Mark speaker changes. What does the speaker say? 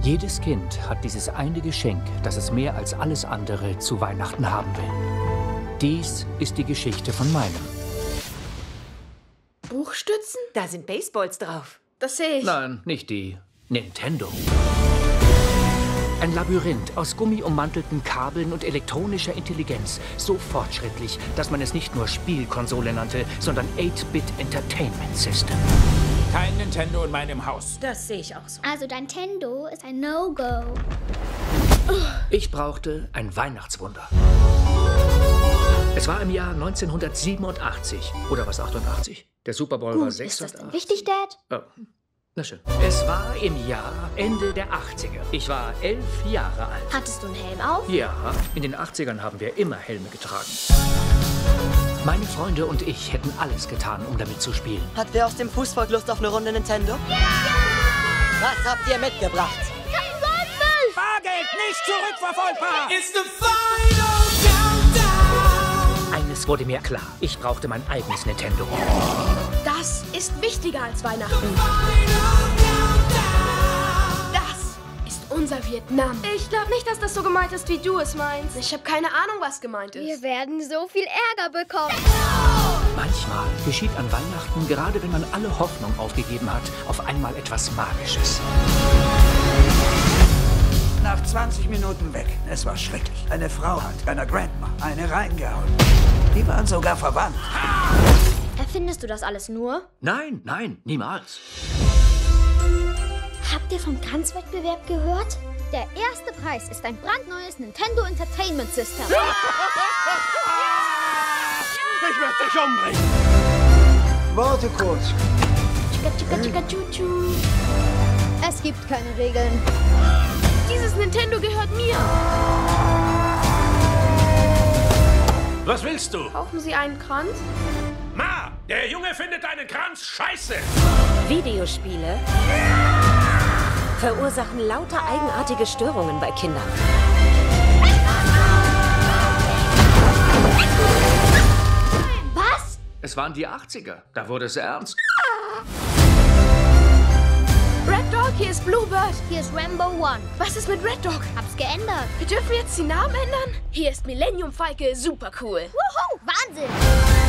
Speaker 1: Jedes Kind hat dieses eine Geschenk, das es mehr als alles andere zu Weihnachten haben will. Dies ist die Geschichte von meinem.
Speaker 2: Buchstützen?
Speaker 3: Da sind Baseballs drauf.
Speaker 2: Das sehe ich.
Speaker 1: Nein, nicht die. Nintendo. Ein Labyrinth aus gummiummantelten Kabeln und elektronischer Intelligenz. So fortschrittlich, dass man es nicht nur Spielkonsole nannte, sondern 8-Bit Entertainment System.
Speaker 4: Kein Nintendo in meinem Haus.
Speaker 2: Das sehe ich auch so.
Speaker 5: Also Nintendo ist ein No-Go.
Speaker 1: Ich brauchte ein Weihnachtswunder. Es war im Jahr 1987. Oder was, 88? Der Super Bowl war 86.
Speaker 5: Ist das denn wichtig, Dad?
Speaker 1: Oh. Na schön. Es war im Jahr Ende der 80er. Ich war 11 Jahre alt.
Speaker 5: Hattest du einen Helm auf?
Speaker 1: Ja, in den 80ern haben wir immer Helme getragen. Meine Freunde und ich hätten alles getan, um damit zu spielen.
Speaker 6: Hat wer aus dem Fußvolk Lust auf eine Runde Nintendo? Ja! Was habt ihr mitgebracht?
Speaker 5: Kein Goldfisch!
Speaker 4: Bargeld nicht zurückverfolgbar!
Speaker 7: It's the final countdown.
Speaker 1: Eines wurde mir klar. Ich brauchte mein eigenes Nintendo.
Speaker 2: Das ist wichtiger als Weihnachten. Das ist unser Vietnam. Ich glaube nicht, dass das so gemeint ist, wie du es meinst. Ich habe keine Ahnung, was gemeint ist.
Speaker 5: Wir werden so viel Ärger bekommen.
Speaker 1: Manchmal geschieht an Weihnachten, gerade wenn man alle Hoffnung aufgegeben hat, auf einmal etwas Magisches.
Speaker 8: Nach 20 Minuten weg. Es war schrecklich. Eine Frau hat einer Grandma eine reingehauen. Die waren sogar verwandt.
Speaker 5: Erfindest du das alles nur?
Speaker 1: Nein, nein, niemals.
Speaker 5: Habt ihr vom Kranzwettbewerb gehört? Der erste Preis ist ein brandneues Nintendo Entertainment System.
Speaker 8: Ich werde dich umbringen. Warte kurz.
Speaker 5: Tschika, tschika, tschu, tschu. Es gibt keine Regeln.
Speaker 2: Dieses Nintendo gehört mir.
Speaker 4: Was willst du?
Speaker 2: Kaufen Sie einen Kranz?
Speaker 4: Ma, der Junge findet deinen Kranz scheiße.
Speaker 3: Videospiele verursachen lauter eigenartige Störungen bei Kindern.
Speaker 5: Was?
Speaker 1: Es waren die 80er. Da wurde es ernst.
Speaker 2: Red Dog, hier ist Bluebird.
Speaker 5: Hier ist Rambo One.
Speaker 2: Was ist mit Red Dog?
Speaker 5: Hab's geändert.
Speaker 2: Wir dürfen jetzt die Namen ändern? Hier ist Millennium Falke, super cool.
Speaker 5: Wuhu, Wahnsinn.